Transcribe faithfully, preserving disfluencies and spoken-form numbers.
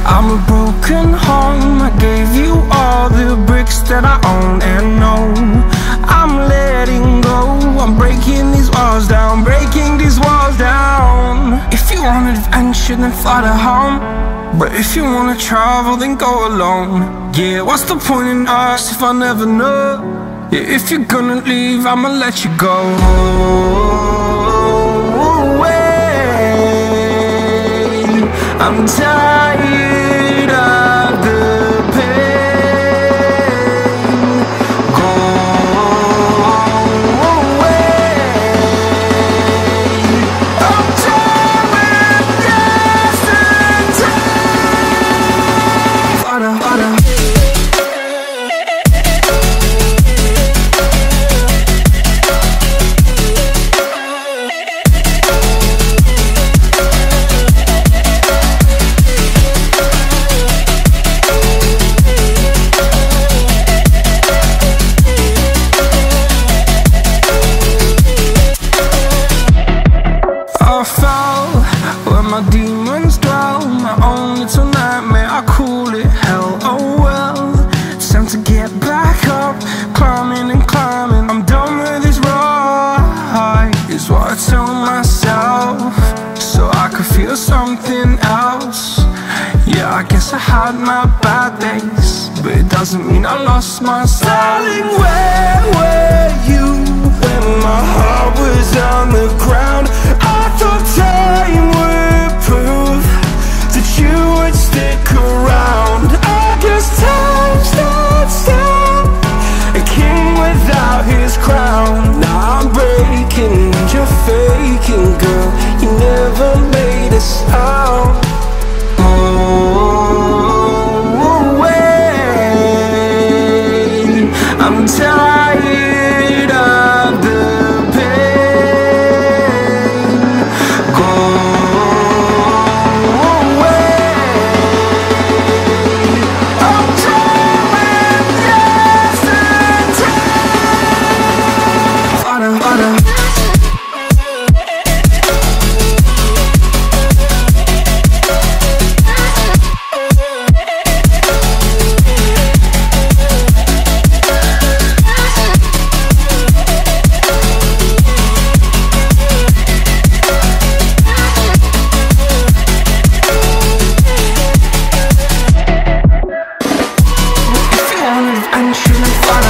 I'm a broken home. I gave you all the bricks that I own and know. I'm letting go. I'm breaking these walls down, breaking these walls down. If you want adventure, then fly to home. But if you wanna travel, then go alone. Yeah, what's the point in us if I never know? Yeah, if you're gonna leave, I'ma let you go. I'm tired of the pain. Go away. I'm tired with yesterday. Harder, harder. My demons dwell, my own little nightmare, I call it hell. Oh well, it's time to get back up, climbing and climbing. I'm done with this ride, is what I tell myself, so I could feel something else. Yeah, I guess I had my bad days, but it doesn't mean I lost my style. Darling, where were you when my heart was on the ground? I thought time would prove that you would stick around. I guess time stands still, a king without his crown. Now I'm breaking and you're faking, girl. You never made a sound. Oh, wait, I'm tired of the pain. Go away. I'm tired with yesterday. Harder, harder. I'm shooting fire.